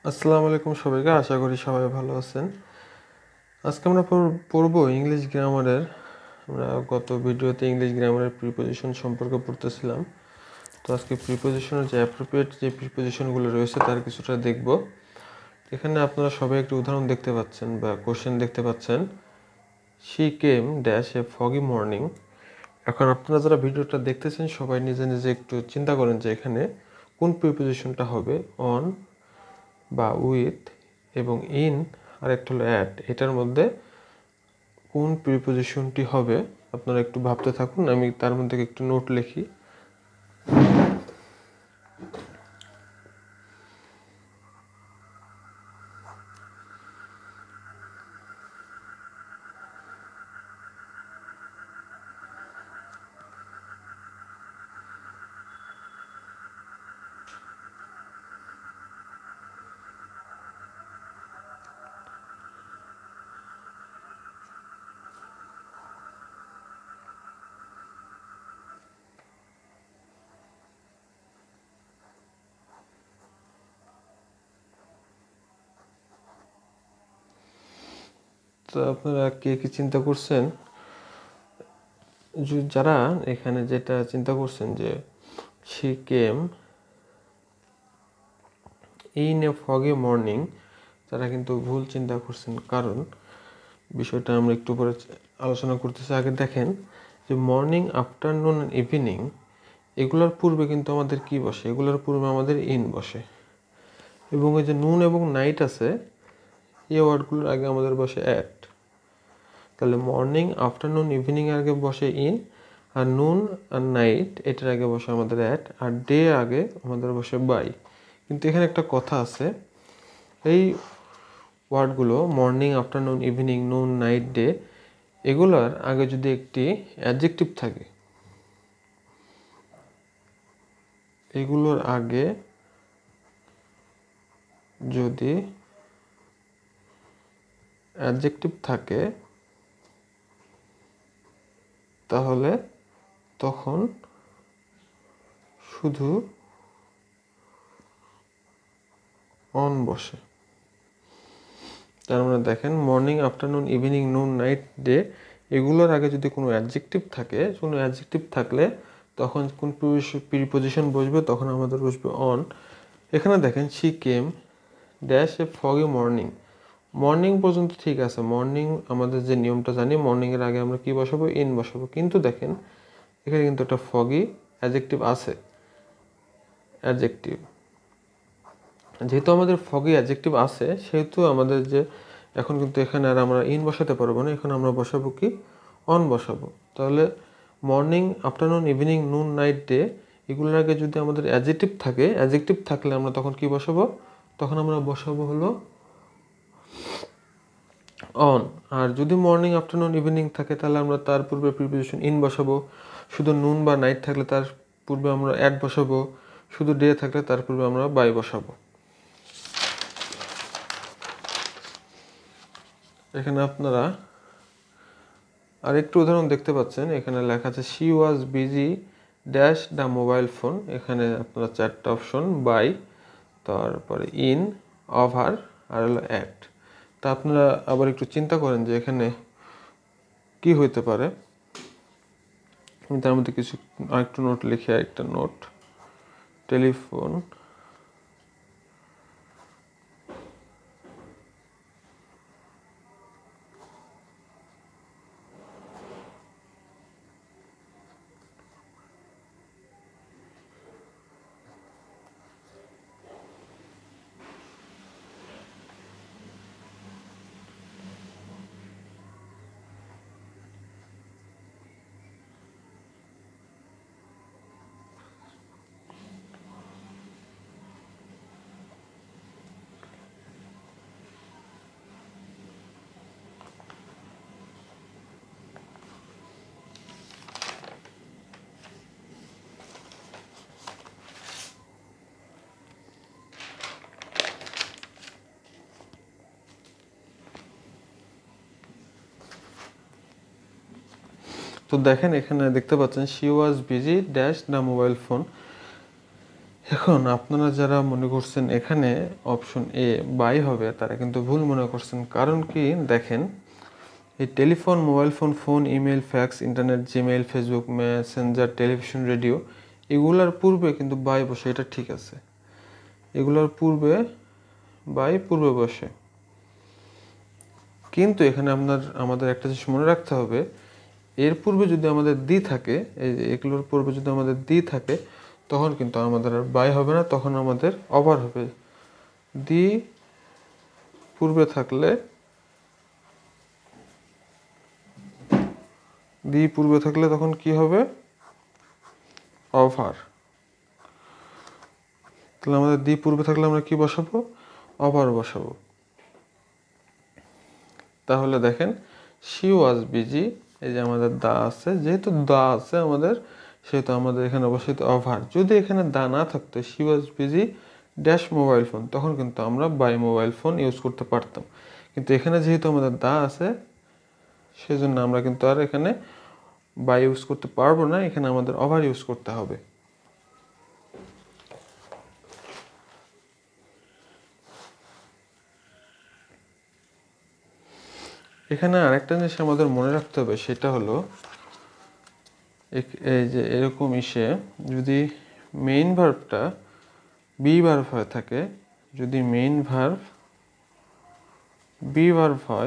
আসসালামু আলাইকুম সবাইকে, আশা করি সবাই ভালো আছেন। আজকে আমরা পড়ব ইংলিশ গ্রামারের। আমরা গত ভিডিওতে ইংলিশ গ্রামারের প্রিপোজিশন সম্পর্কে পড়তেছিলাম। তো আজকে প্রিপোজিশনের যে অ্যাপ্রোপ্রিয়েট যে প্রিপোজিশনগুলো রয়েছে তার কিছুটা দেখব। এখানে আপনারা সবাই একটি উদাহরণ দেখতে পাচ্ছেন বা কোশ্চেন দেখতে পাচ্ছেন। She came dash a foggy morning. এখন আপনারা যারা ভিডিওটা দেখতেছেন সবাই নিজে নিজে একটু চিন্তা করেন যে এখানে কোন প্রিপোজিশনটা হবে। অন বা উইথ এবং ইন আর একটা হলো অ্যাট, এটার মধ্যে কোন প্রিপোজিশনটি হবে আপনারা একটু ভাবতে থাকুন। আমি তার মধ্যে একটু নোট লিখি। তো আপনারা কে কি চিন্তা করছেন? যারা এখানে যেটা চিন্তা করছেন যে she came in a foggy morning, তারা কিন্তু ভুল চিন্তা করছেন। কারণ বিষয়টা আমরা একটু পরে আলোচনা করতেছি। আগে দেখেন যে মর্নিং, আফটারনুন, ইভিনিং এগুলোর পূর্বে কিন্তু আমাদের কি বসে? এগুলোর পূর্বে আমাদের ইন বসে। এবং এই যে নুন এবং নাইট আছে, এই ওয়ার্ডগুলোর আগে আমাদের বসে অ্যাট। তাহলে মর্নিং, আফটারনুন, ইভিনিং এর আগে বসে ইন, আর নুন আর নাইট এটার আগে বসে আমাদের অ্যাট, আর ডে আগে আমাদের বসে বাই। কিন্তু এখানে একটা কথা আছে, এই ওয়ার্ডগুলো morning, afternoon, evening, noon, night, day এগুলোর আগে যদি একটি অ্যাডজেক্টিভ থাকে, এগুলোর আগে যদি অ্যাডজেক্টিভ থাকে তাহলে তখন শুধু অন বসে। তার মানে দেখেন morning, afternoon, evening, noon, night, day এগুলোর আগে যদি কোনো অ্যাডজেক্টিভ থাকে, কোনো অ্যাডজেক্টিভ থাকলে তখন কোন প্রিপোজিশন বসবে? তখন আমাদের বসবে অন। এখানে দেখেন she came dash a foggy morning. Morning পর্যন্ত ঠিক আছে, মর্নিং আমাদের যে নিয়মটা জানি, মর্নিংয়ের আগে আমরা কি বসাবো? ইন বসাবো। কিন্তু দেখেন এখানে কিন্তু একটা ফগি অ্যাডজেক্টিভ আছে। অ্যাডজেক্টিভ যেহেতু আমাদের ফগি অ্যাডজেক্টিভ আছে, সেহেতু আমাদের যে এখন কিন্তু এখানে আর আমরা ইন বসাতে পারবো না, এখানে আমরা বসাবো কি? অন বসাবো। তাহলে morning, afternoon, evening, noon, night, day এগুলোর আগে যদি আমাদের অ্যাডজেক্টিভ থাকে, অ্যাডজেক্টিভ থাকলে আমরা তখন কি বসাবো? তখন আমরা বসাবো হলো অন। আর যদি মর্নিং, আফটারনুন, ইভিনিং থাকে তাহলে আমরা তার পূর্বে প্রিপোজিশন ইন বসাবো। শুধু নুন বা নাইট থাকলে তার পূর্বে আমরা অ্যাট বসাবো। শুধু ডে থাকলে তার পূর্বে আমরা বাই বসাবো। এখানে আপনারা আরেকটু উদাহরণ দেখতে পাচ্ছেন। এখানে লেখা আছে she was busy dash the mobile phone. এখানে আপনারা চারটা অপশন, বাই, তারপরে ইন, ওভার আর হলো অ্যাট। তা আপনারা আবার একটু চিন্তা করেন যে এখানে কি হইতে পারে। আমি তার মধ্যে কিছু আরেকটু নোট লিখে, আরেকটা নোট, টেলিফোন, তো দেখেন এখানে দেখতে পাচ্ছেন she was busy dash the mobile phone. এখন আপনারা যারা মনে করছেন এখানে অপশন এ বাই হবে, তারা কিন্তু ভুল মনে করছেন। কারণ কি দেখেন, এই telephone, mobile phone, phone, email, fax, internet, Gmail, Facebook, messenger, television, radio, এগুলার পূর্বে কিন্তু বাই বসে, এটা ঠিক আছে। এগুলোর পূর্বে বাই পূর্বে বসে, কিন্তু এখানে আমাদের একটা জিনিস মনে রাখতে হবে, এর পূর্বে যদি আমাদের দি থাকে, এই এগুলোর পূর্বে যদি আমাদের দি থাকে, তখন কিন্তু আমাদের আর বাই হবে না, তখন আমাদের ওভার হবে। দি পূর্বে থাকলে তখন কি হবে? ওভার। তাহলে আমাদের দি পূর্বে থাকলে আমরা কি বসাবো? ওভার বসাবো। তাহলে দেখেন, শি ওয়াজ বিজি, এই যে আমাদের দা আছে, যেহেতু দা আছে আমাদের, সেহেতু আমাদের এখানে অবশ্যই ওভার। যদি এখানে দা না থাকতো, she was busy dash mobile phone, তখন কিন্তু আমরা বাই মোবাইল ফোন ইউজ করতে পারতাম। কিন্তু এখানে যেহেতু আমাদের দা আছে, সেজন্য আমরা কিন্তু আর এখানে বাই ইউজ করতে পারবো না, এখানে আমাদের ওভার ইউজ করতে হবে। এখানে আরেকটা জিনিস আমাদের মনে রাখতে হবে, সেটা হলো এই যে এরকম যদি মেইন ভার্বটা বি ভার্ব হয়ে থাকে, যদি মেইন ভার্ব বি ভার্ব হয়,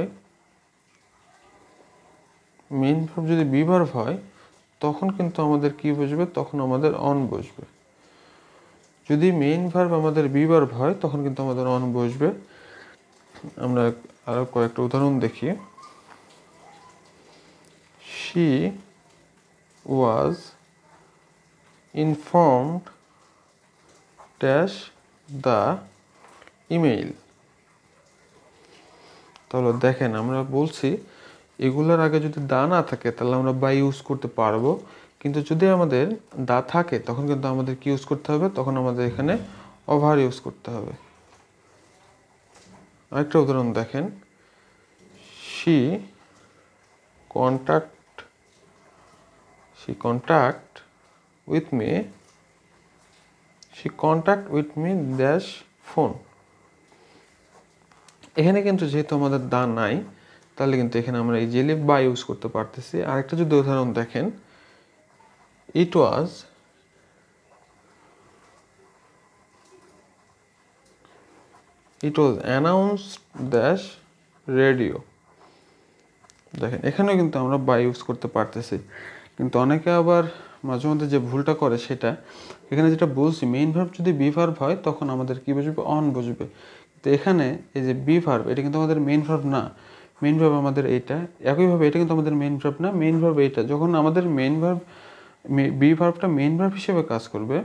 মেইন ভার্ব যদি বি ভার্ব হয়, তখন কিন্তু আমাদের কি বসবে? তখন আমাদের অন বসবে। যদি মেইন ভার্ব আমাদের বি ভার্ব হয়, তখন কিন্তু আমাদের অন বসবে। আমরা আরো কয়েকটা উদাহরণ দেখি। She was informed dash the email. তাহলে দেখেন, আমরা বলছি এগুলোর আগে যদি দা না থাকে, তাহলে আমরা বাই ইউজ করতে পারবো, কিন্তু যদি আমাদের দা থাকে, তখন কিন্তু আমাদের কি ইউজ করতে হবে? তখন আমাদের এখানে ওভার ইউজ করতে হবে। আরেকটা উদাহরণ দেখেন, she contact with me dash phone. এখানে কিন্তু যেহেতু আমাদের দা নাই, তাহলে কিন্তু এখানে আমরা ইজিলি বাই ইউজ করতে পারতেছি। আরেকটা যদি উদাহরণ দেখেন, it was announced dash radio. দেখেন, এখানেও কিন্তু আমরা বাই ইউজ করতে পারতেছি। কিন্তু অনেকে আবার মাঝে মধ্যে যে ভুলটা করে, সেটা এখানে যেটা বলছি, মেইন ভার্ব যদি বি ভার্ব হয়, তখন আমাদের কি বসবে? অন বসবে। তো এখানে এই যে বি ভার্ব, এটা কিন্তু আমাদের মেইন ভার্ব না। মেইন ভার্ব আমাদের এইটা। একইভাবে এটা কিন্তু আমাদের মেইন ভার্ব না, মেইন ভার্ব এইটা। যখন আমাদের মেইন ভার্ব বি ভার্বটা মেইন ভার্ব হিসেবে কাজ করবে,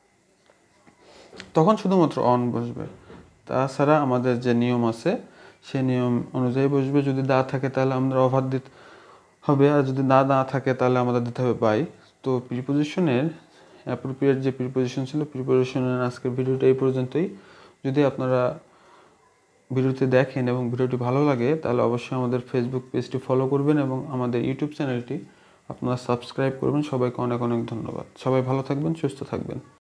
তখন শুধুমাত্র অন বসবে। তাছাড়া আমাদের যে নিয়ম আছে, সে নিয়ম অনুযায়ী বসবে। যদি দা থাকে, তাহলে আমরা ওভার দিতে হবে, আর যদি না থাকে, তাহলে আমাদের দিতে হবে বাই। তো প্রিপোজিশনের অ্যাপ্রোপ্রিয়েট যে প্রিপোজিশন ছিল, প্রিপোজিশনের আজকের ভিডিওটা এই পর্যন্তই। যদি আপনারা ভিডিওটি দেখেন এবং ভিডিওটি ভালো লাগে, তাহলে অবশ্যই আমাদের ফেসবুক পেজটি ফলো করবেন এবং আমাদের ইউটিউব চ্যানেলটি আপনারা সাবস্ক্রাইব করবেন। সবাইকে অনেক অনেক ধন্যবাদ। সবাই ভালো থাকবেন, সুস্থ থাকবেন।